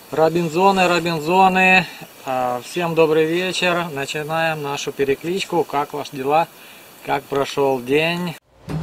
Робинзоны, всем добрый вечер. Начинаем нашу перекличку. Как ваши дела? Как прошел день?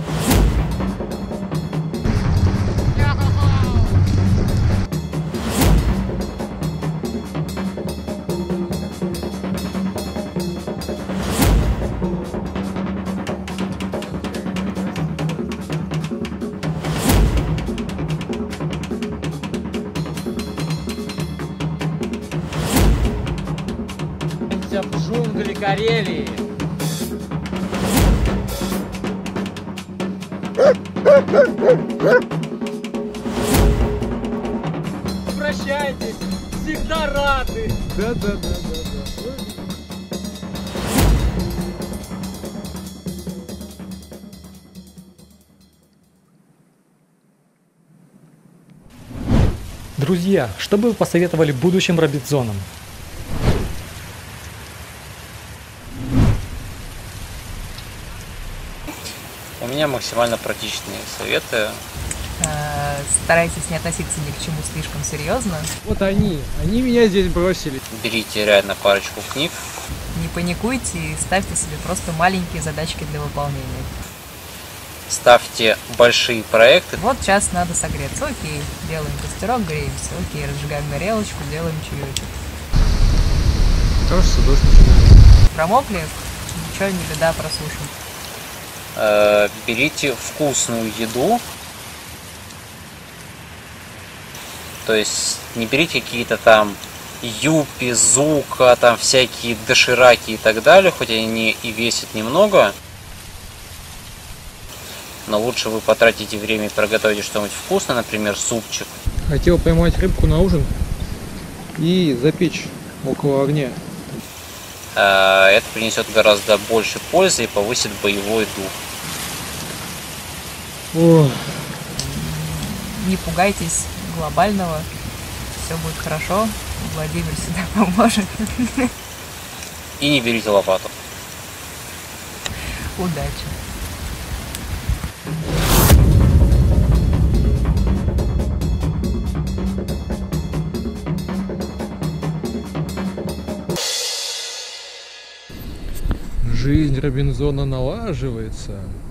В джунгли Карелии. Обращайтесь, всегда рады. Да. Друзья, что бы вы посоветовали будущим робинзонам? У меня максимально практичные советы. Старайтесь не относиться ни к чему слишком серьезно. Вот они меня здесь бросили. Берите реально парочку книг. Не паникуйте и ставьте себе просто маленькие задачки для выполнения. Ставьте большие проекты. Вот час надо согреться. Окей, делаем костерок, греемся. Окей, разжигаем горелочку, делаем чаечек. Кажется, дождь начинается. Промокли? Ничего, не беда, просушим. Берите вкусную еду. То есть не берите какие-то там юпи, зука, там всякие дошираки и так далее, хоть они и весят немного. Но лучше вы потратите время и приготовите что-нибудь вкусное, например, супчик. Хотел поймать рыбку на ужин и запечь около огня. Это принесет гораздо больше пользы и повысит боевой дух. О. Не пугайтесь глобального. Все будет хорошо. Владимир всегда поможет. И не берите лопату. Удачи. Жизнь Робинзона налаживается.